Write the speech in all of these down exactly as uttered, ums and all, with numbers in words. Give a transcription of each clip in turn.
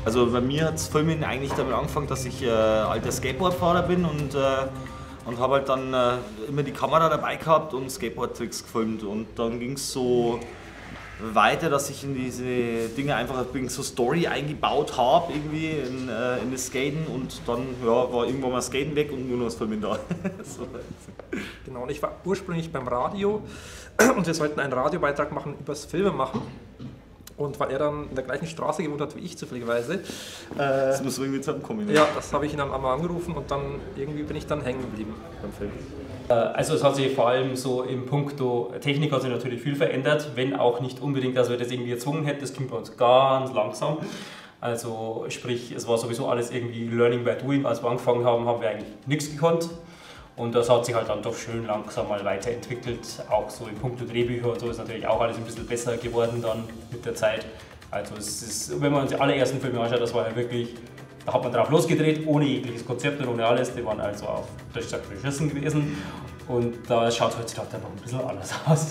Also bei mir hat das Filmen eigentlich damit angefangen, dass ich äh, alter Skateboardfahrer bin und, äh, und habe halt dann äh, immer die Kamera dabei gehabt und Skateboard-Tricks gefilmt. Und dann ging es so weiter, dass ich in diese Dinge einfach so Story eingebaut habe irgendwie in, äh, in das Skaten und dann ja, war irgendwann mal das Skaten weg und nur noch das Filmen da. So. Genau, und ich war ursprünglich beim Radio und wir sollten einen Radiobeitrag machen übers Filme machen. Und weil er dann in der gleichen Straße gewohnt hat wie ich zufälligerweise. Äh, das muss irgendwie zusammenkommen. Ja, das habe ich ihn dann einmal angerufen und dann irgendwie bin ich dann hängen geblieben beim Film. Also es hat sich vor allem so im Punkto Technik hat sich natürlich viel verändert, wenn auch nicht unbedingt, dass wir das irgendwie erzwungen hätten, das ging bei uns ganz langsam. Also sprich, es war sowieso alles irgendwie Learning by Doing. Als wir angefangen haben, haben wir eigentlich nichts gekonnt. Und das hat sich halt dann doch schön langsam mal weiterentwickelt. Auch so in puncto Drehbücher und so ist natürlich auch alles ein bisschen besser geworden dann mit der Zeit. Also es ist, wenn man uns die allerersten Filme anschaut, das war ja wirklich, da hat man drauf losgedreht, ohne jegliches Konzept und ohne alles. Die waren also auf Deutsch gesagt beschissen gewesen. Und da schaut es heutzutage dann noch ein bisschen anders aus.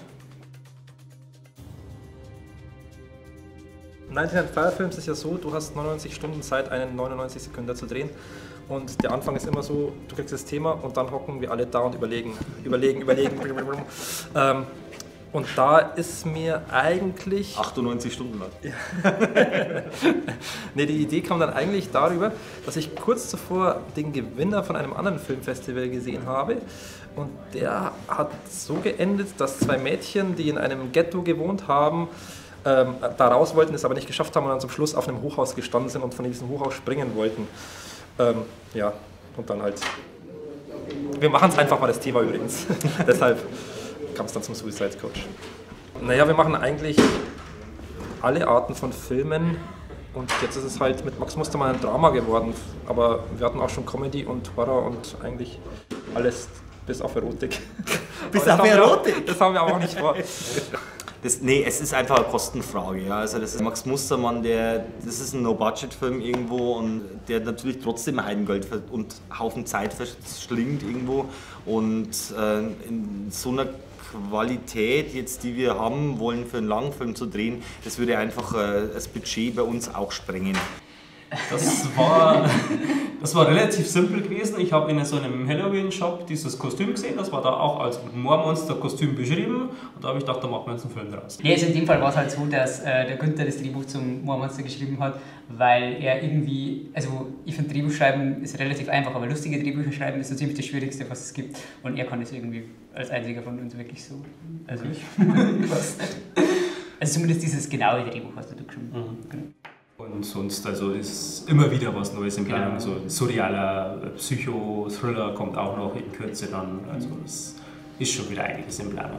neunundneunzig Fire Films ist ja so, du hast neunundneunzig Stunden Zeit, einen neunundneunzig Sekunden zu drehen. Und der Anfang ist immer so, du kriegst das Thema und dann hocken wir alle da und überlegen, überlegen, überlegen. ähm, und da ist mir eigentlich... achtundneunzig Stunden lang. Ja. Nee, die Idee kam dann eigentlich darüber, dass ich kurz zuvor den Gewinner von einem anderen Filmfestival gesehen habe. Und der hat so geendet, dass zwei Mädchen, die in einem Ghetto gewohnt haben, ähm, da raus wollten, es aber nicht geschafft haben und dann zum Schluss auf einem Hochhaus gestanden sind und von diesem Hochhaus springen wollten. Ähm, ja, und dann halt... Wir machen es einfach mal, das Thema übrigens. Deshalb kam es dann zum Suicide Coach. Naja, wir machen eigentlich alle Arten von Filmen und jetzt ist es halt mit Max Mustermann ein Drama geworden. Aber wir hatten auch schon Comedy und Horror und eigentlich alles bis auf Erotik. Bis auf Erotik? Auch, das haben wir aber auch nicht vor. Das, nee, es ist einfach eine Kostenfrage. Ja. Also das ist Max Mustermann, der, das ist ein No-Budget-Film irgendwo und der natürlich trotzdem Heidengeld und Haufen Zeit verschlingt irgendwo. Und äh, in so einer Qualität, jetzt, die wir haben wollen, für einen Langfilm zu drehen, das würde einfach äh, das Budget bei uns auch sprengen. Das war, das war relativ simpel gewesen. Ich habe in so einem Halloween-Shop dieses Kostüm gesehen, das war da auch als Moormonster-Kostüm beschrieben und da habe ich gedacht, da machen wir jetzt einen Film draus. Ja, also in dem Fall war es halt so, dass äh, der Günther das Drehbuch zum Moormonster geschrieben hat, weil er irgendwie, also ich finde Drehbuchschreiben ist relativ einfach, aber lustige Drehbücher schreiben ist so ziemlich das Schwierigste, was es gibt und er kann es irgendwie als einziger von uns wirklich so, also ich weiß nicht. Also zumindest dieses genaue Drehbuch hast du geschrieben. Mhm. Genau. Und sonst also ist immer wieder was Neues in Planung. So ein surrealer Psycho-Thriller kommt auch noch in Kürze dann. Also es ist schon wieder einiges in Planung.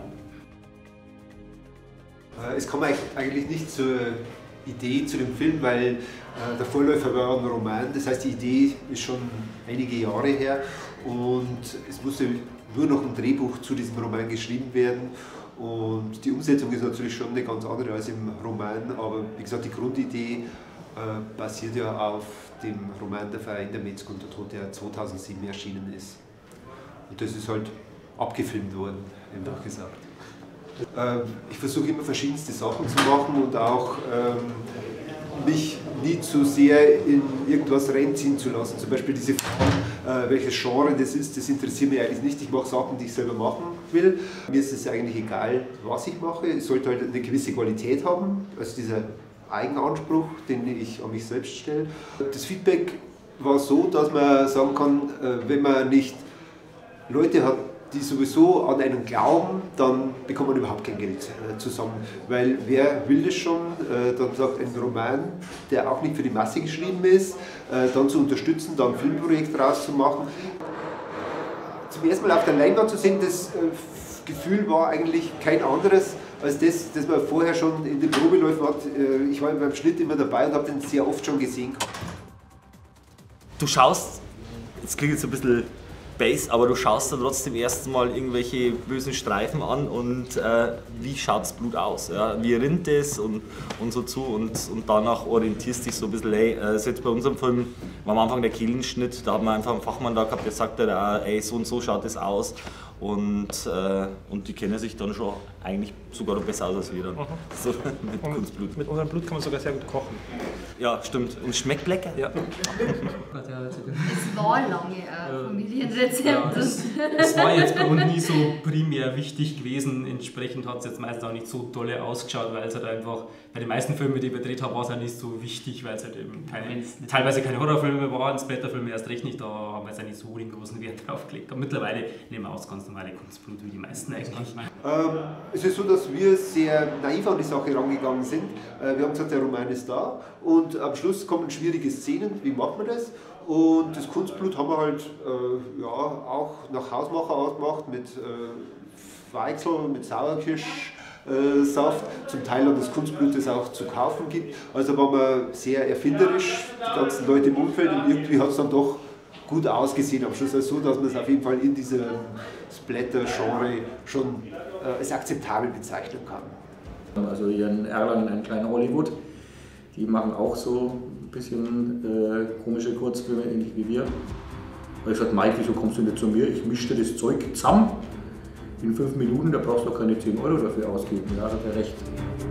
Es kam eigentlich nicht zur Idee zu dem Film, weil der Vorläufer war ein Roman. Das heißt, die Idee ist schon einige Jahre her und es musste nur noch ein Drehbuch zu diesem Roman geschrieben werden. Und die Umsetzung ist natürlich schon eine ganz andere als im Roman, aber wie gesagt, die Grundidee äh, basiert ja auf dem Roman Der Verein der Metzger und der Tod, der zweitausendsieben erschienen ist. Und das ist halt abgefilmt worden, einfach gesagt. Äh, ich versuche immer verschiedenste Sachen zu machen und auch ähm, mich nie zu sehr in irgendwas reinziehen zu lassen. Zum Beispiel diese Frage, äh, welches Genre das ist, das interessiert mich eigentlich nicht. Ich mache Sachen, die ich selber machen will. Mir ist es eigentlich egal, was ich mache. Es sollte halt eine gewisse Qualität haben, also dieser Eigenanspruch, den ich an mich selbst stelle. Das Feedback war so, dass man sagen kann, äh, wenn man nicht Leute hat, die sowieso an einen glauben, dann bekommt man überhaupt kein Geld äh, zusammen. Weil wer will das schon, äh, dann sagt ein Roman, der auch nicht für die Masse geschrieben ist, äh, dann zu unterstützen, dann ein Filmprojekt draus zu machen. Zum ersten Mal auf der Leinwand zu sehen, das äh, Gefühl war eigentlich kein anderes als das, das man vorher schon in den Probeläufen hat. Äh, ich war beim Schnitt immer dabei und habe den sehr oft schon gesehen. Du schaust, jetzt klingt jetzt ein bisschen Base, aber du schaust dann trotzdem erst mal irgendwelche bösen Streifen an und äh, wie schaut das Blut aus? Ja? Wie rinnt es und, und so zu und, und danach orientierst dich so ein bisschen, ey, äh, ist jetzt bei unserem Film, war am Anfang der Kehlenschnitt, da hat man einfach einen Fachmann da gehabt, der sagt dann, ey, so und so schaut das aus Und, äh, und die kennen sich dann schon eigentlich sogar noch besser aus als wir dann. Mhm. So, mit und Kunstblut. Mit unserem Blut kann man sogar sehr gut kochen. Ja, stimmt. Und schmeckt lecker. Ja. Es war lange ein Familienrezept. Ja, es, es war jetzt bei uns nie so primär wichtig gewesen. Entsprechend hat es jetzt meistens auch nicht so tolle ausgeschaut, weil es halt einfach, bei den meisten Filmen, die ich gedreht habe, war es halt nicht so wichtig, weil es halt eben keine, teilweise keine Horrorfilme waren, Splatterfilme erst recht nicht, da haben wir jetzt auch nicht so den großen Wert drauf gelegt. Und mittlerweile nehmen wir aus ganz normale Kunstblut, wie die meisten eigentlich. Ähm, es ist so, dass wir sehr naiv an die Sache rangegangen sind. Äh, wir haben gesagt, der Roman ist da und am Schluss kommen schwierige Szenen, wie macht man das? Und das Kunstblut haben wir halt äh, ja, auch nach Hausmacher ausgemacht mit äh, Weichsel, mit Sauerkirsch. Äh, Saft, zum Teil an das Kunstblut, das auch zu kaufen gibt. Also waren wir sehr erfinderisch, die ganzen Leute im Umfeld, und irgendwie hat es dann doch gut ausgesehen am Schluss. Also so, dass man es auf jeden Fall in diesem Splatter-Genre schon äh, als akzeptabel bezeichnen kann. Also hier in Erlangen, ein kleiner Hollywood, die machen auch so ein bisschen äh, komische Kurzfilme, ähnlich wie wir. Da habe ich gesagt, Mike, wieso kommst du nicht zu mir? Ich mische dir das Zeug zusammen in fünf Minuten, da brauchst du auch keine zehn Euro dafür ausgeben. Ja, hat er recht.